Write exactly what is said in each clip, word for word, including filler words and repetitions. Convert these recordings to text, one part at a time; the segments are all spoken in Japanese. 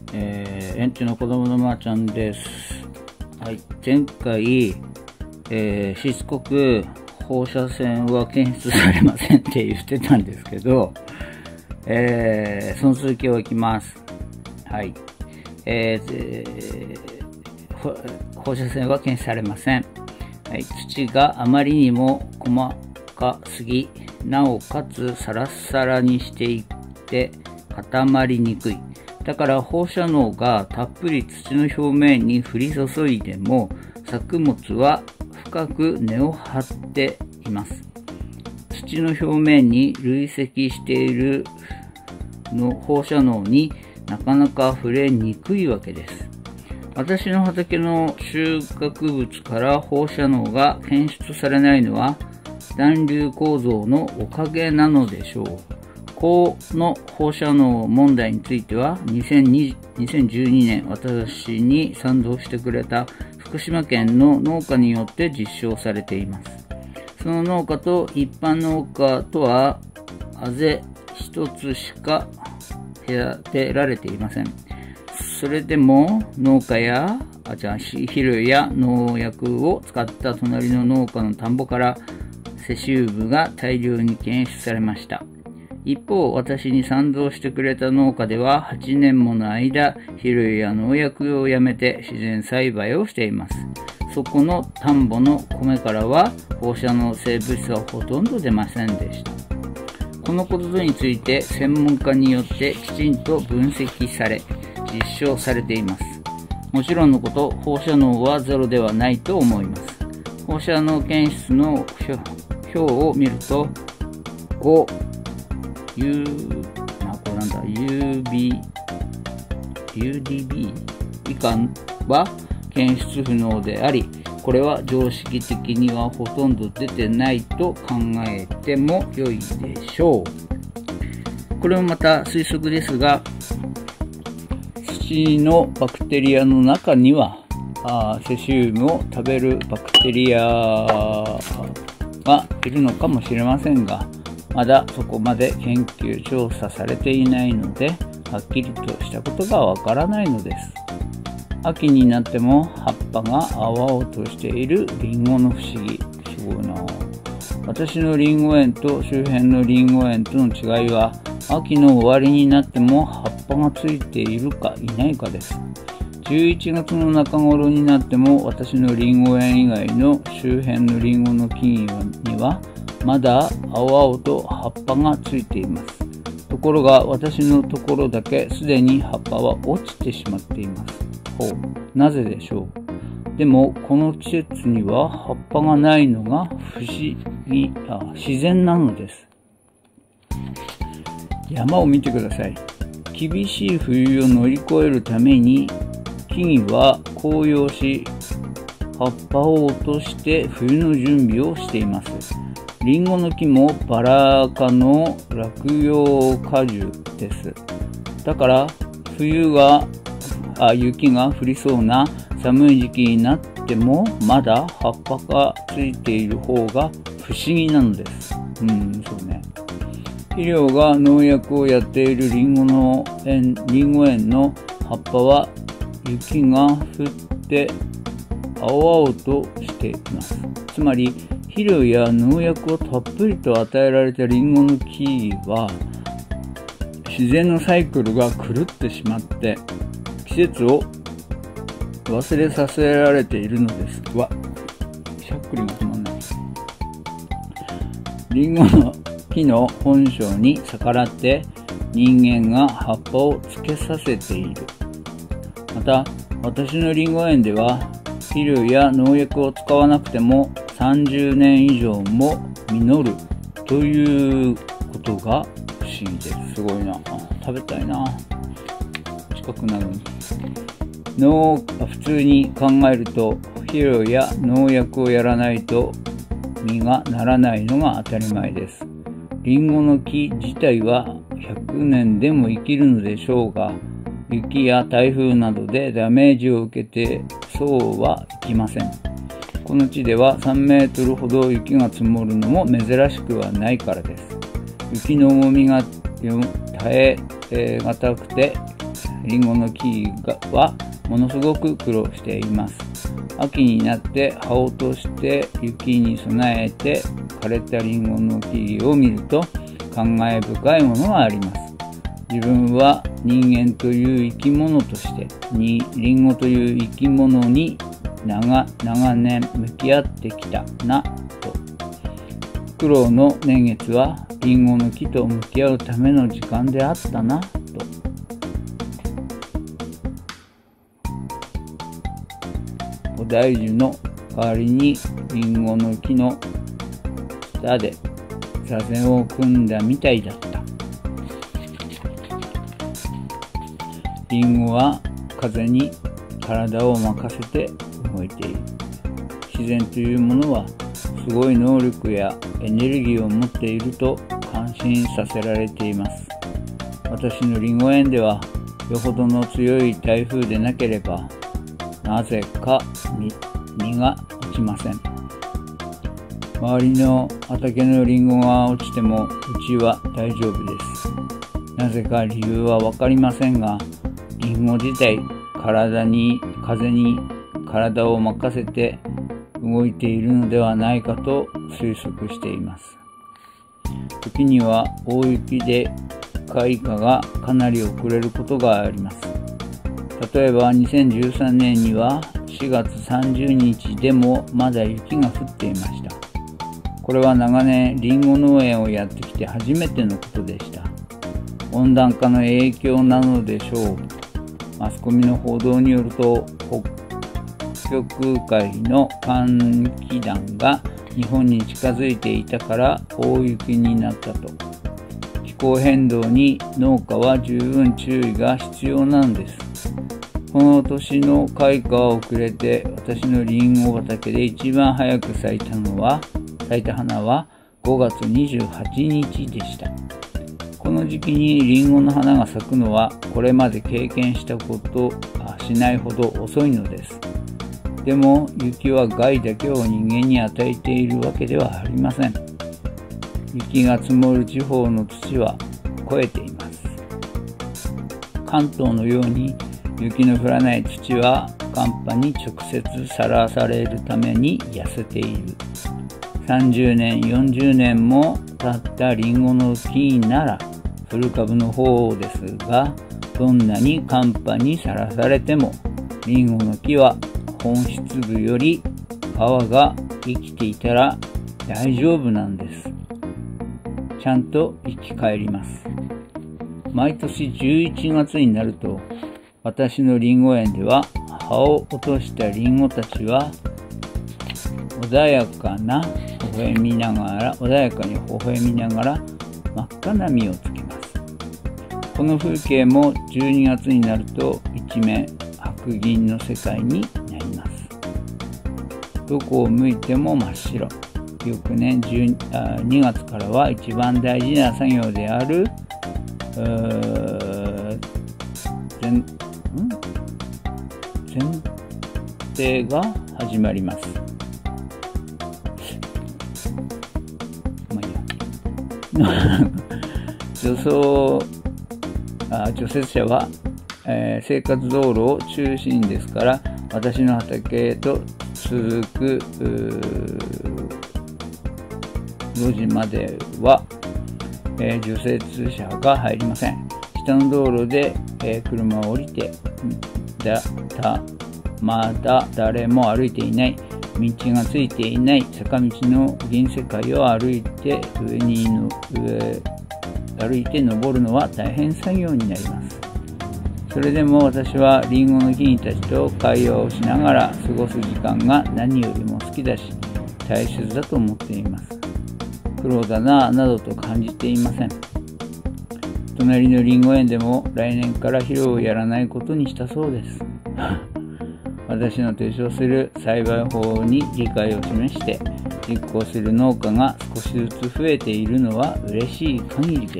えー、園地の子供のまーちゃんです。はい、前回、えー、しつこく放射線は検出されませんって言ってたんですけど、えー、その続きをいきます。はい、えー、放射線は検出されません。はい、土があまりにも細かすぎ、なおかつサラッサラにしていって固まりにくい。だから放射能がたっぷり土の表面に降り注いでも作物は深く根を張っています。土の表面に累積しているの放射能になかなか触れにくいわけです。私の畑の収穫物から放射能が検出されないのは暖流構造のおかげなのでしょう。この放射能問題についてはにせんじゅうにねん私に賛同してくれた福島県の農家によって実証されています。その農家と一般農家とはあぜ一つしか隔てられていません。それでも農家やあじゃあ肥料や農薬を使った隣の農家の田んぼからセシウムが大量に検出されました。一方、私に賛同してくれた農家でははちねんもの間、肥料や農薬をやめて自然栽培をしています。そこの田んぼの米からは放射能性物質はほとんど出ませんでした。このことについて専門家によってきちんと分析され、実証されています。もちろんのこと、放射能はゼロではないと思います。放射能検出の表を見ると、ご、U、あ、これなんだ、ユービー、ユーディービー 以下は検出不能であり、これは常識的にはほとんど出てないと考えても良いでしょう。これもまた推測ですが、土のバクテリアの中にはあセシウムを食べるバクテリアがいるのかもしれませんが、まだそこまで研究調査されていないので、はっきりとしたことがわからないのです。秋になっても葉っぱが青々としているリンゴの不思議。すごいな。私のリンゴ園と周辺のリンゴ園との違いは、秋の終わりになっても葉っぱがついているかいないかです。じゅういちがつの中頃になっても私のリンゴ園以外の周辺のリンゴの木々にはまだ青々と葉っぱがついています。ところが私のところだけすでに葉っぱは落ちてしまっています。ほう、なぜでしょう。でもこの季節には葉っぱがないのが不思議、あ、自然なのです。山を見てください。厳しい冬を乗り越えるために木々は紅葉し、葉っぱを落として冬の準備をしています。リンゴの木もバラ科の落葉果樹です。だから冬があ雪が降りそうな寒い時期になってもまだ葉っぱがついている方が不思議なのです。うん、そうね。肥料が農薬をやっているリンゴの園、リンゴ園の葉っぱは雪が降って青々としています。つまり肥料や農薬をたっぷりと与えられたリンゴの木は自然のサイクルが狂ってしまって季節を忘れさせられているのです。わ、しゃっくりが止まんない。リンゴの木の本性に逆らって人間が葉っぱをつけさせている。また私のリンゴ園では肥料や農薬を使わなくてもさんじゅうねん以上も実るということが不思議です。すごいな。食べたいな。近くなるに。農普通に考えると肥料や農薬をやらないと実がならないのが当たり前です。リンゴの木自体はひゃくねんでも生きるのでしょうが、雪や台風などでダメージを受けてそうはいきません。この地ではさんメートルほど雪が積もるのも珍しくはないからです。雪の重みが耐えがたくて、 リンゴの木はものすごく苦労しています。秋になって葉を落として雪に備えて枯れたリンゴの木々を見ると感慨深いものがあります。自分は人間という生き物としてにリンゴという生き物に 長, 長年向き合ってきたなと。苦労の年月はリンゴの木と向き合うための時間であったなと。お大樹の代わりにリンゴの木の下で座禅を組んだみたいだった。リンゴは風に体を任せて動いている。自然というものはすごい能力やエネルギーを持っていると感心させられています。私のリンゴ園ではよほどの強い台風でなければなぜか実が落ちません。周りの畑のリンゴが落ちてもうちは大丈夫です。なぜか理由はわかりませんが、リンゴ自体、体に、風に体を任せて動いているのではないかと推測しています。時には大雪で開花がかなり遅れることがあります。例えばにせんじゅうさんねんにはしがつさんじゅうにちでもまだ雪が降っていました。これは長年リンゴ農園をやってきて初めてのことでした。温暖化の影響なのでしょう。マスコミの報道によると、北極海の寒気団が日本に近づいていたから大雪になったと。気候変動に農家は十分注意が必要なんです。この年の開花は遅れて、私のリンゴ畑で一番早く咲いたのは、咲いた花はごがつにじゅうはちにちでした。この時期にリンゴの花が咲くのはこれまで経験したことあしないほど遅いのです。でも雪は害だけを人間に与えているわけではありません。雪が積もる地方の土は肥えています。関東のように雪の降らない土は寒波に直接さらされるために痩せている。さんじゅうねん、よんじゅうねんも経ったリンゴの木なら古株の方ですが、どんなに寒波にさらされてもリンゴの木は本質部より皮が生きていたら大丈夫なんです。ちゃんと生き返ります。毎年じゅういちがつになると、私のリンゴ園では葉を落としたリンゴたちは穏やかな微笑みながら穏やかに微笑みながら真っ赤な実をつけます。この風景もじゅうにがつになると一面白銀の世界になります。どこを向いても真っ白。翌年にがつからは一番大事な作業である剪定が始まります。除草あ除雪車は、えー、生活道路を中心ですから、私の畑と続く路地までは、えー、除雪車が入りません。下の道路で、えー、車を降りてだたまだ誰も歩いていない、道がついていない坂道の銀世界を歩いて上にの上歩いて登るのは大変作業になります。それでも私はリンゴの木々たちと会話をしながら過ごす時間が何よりも好きだし大切だと思っています。苦労だななどと感じていません。隣のリンゴ園でも来年から肥料をやらないことにしたそうです。私の提唱する栽培法に理解を示して実行する農家が少しずつ増えているのは嬉しい限りです。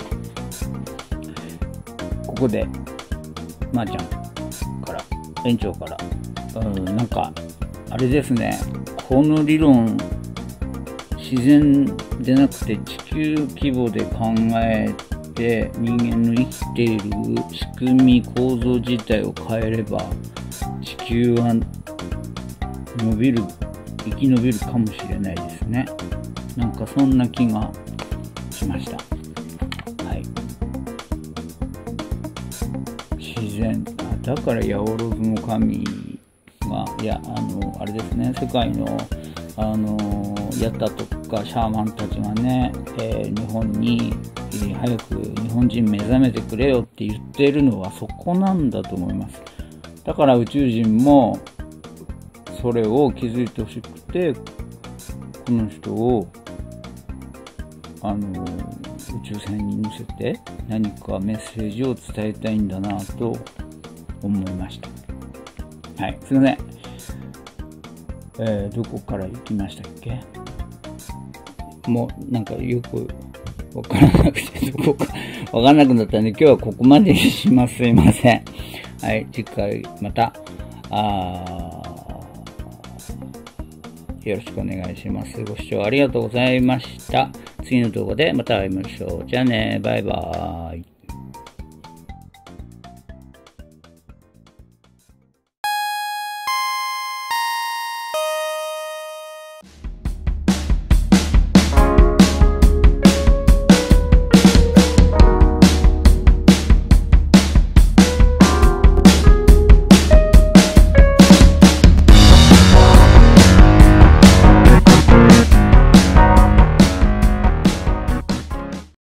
ここでまーちゃんから園長からうんなんかあれですね、この理論自然でなくて地球規模で考えで人間の生きている仕組み構造自体を変えれば地球は伸びる生き延びるかもしれないですね。なんかそんな気がしました。はい。自然だから八百万の神がいやあのあれですね、世界のあのヤタとかシャーマンたちがね、えー、日本に、えー、早く日本人目覚めてくれよって言ってるのはそこなんだと思います。だから宇宙人もそれを気づいてほしくて、この人をあの宇宙船に乗せて何かメッセージを伝えたいんだなと思いました。はい、すいません。えー、どこから行きましたっけ？もうなんかよくわからなくて、どこかわからなくなったんで今日はここまでにします。すいません。はい、次回またあよろしくお願いします。ご視聴ありがとうございました。次の動画でまた会いましょう。じゃあね、バイバーイ。